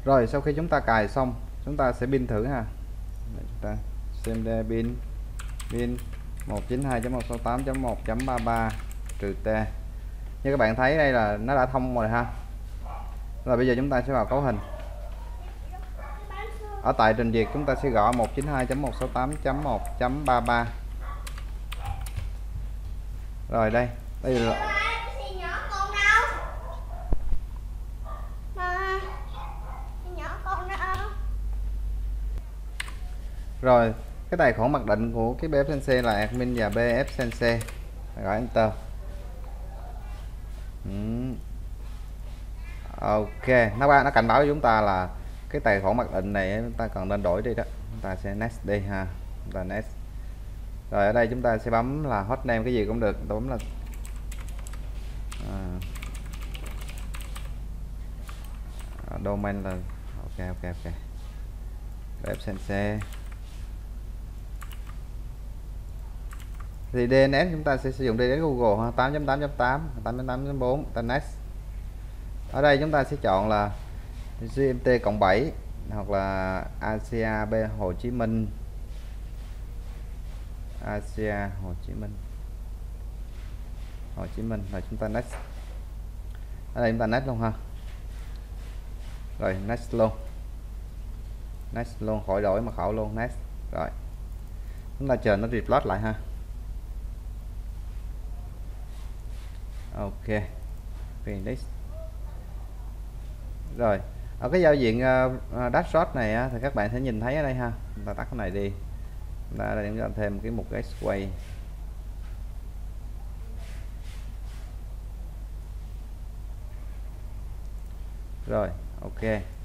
Rồi sau khi chúng ta cài xong, chúng ta sẽ pin thử ha. Để chúng ta xem đây, pin pin 192.168.1.33 trừ T. Như các bạn thấy đây là nó đã thông rồi ha. Rồi bây giờ chúng ta sẽ vào cấu hình. Ở tại trình duyệt chúng ta sẽ gõ 192.168.1.33. Rồi đây là rồi cái tài khoản mặc định của cái BF Sensei là admin và BF Sensei. Gọi enter. Ok, nó cảnh báo cho chúng ta là cái tài khoản mặc định này chúng ta cần nên đổi đi đó. Chúng ta sẽ next đi ha. Chúng ta next. Rồi ở đây chúng ta sẽ bấm là hostname, cái gì cũng được. Tôi bấm là domain là ok. BF Sensei. Thì DNS chúng ta sẽ sử dụng DNS Google 8.8.8, 8.8.4, ta next. Ở đây chúng ta sẽ chọn là GMT+7 hoặc là Asia B Hồ Chí Minh. Asia Hồ Chí Minh rồi chúng ta next. Ở đây chúng ta next luôn ha. Rồi next luôn, khỏi đổi mật khẩu luôn, next. Rồi chúng ta chờ nó reload lại ha. Ok, finish. Rồi ở cái giao diện dashboard này á, thì các bạn sẽ nhìn thấy ở đây ha. Chúng ta tắt cái này đi. Chúng ta đây chúng ta thêm cái mục X-Way. Rồi ok.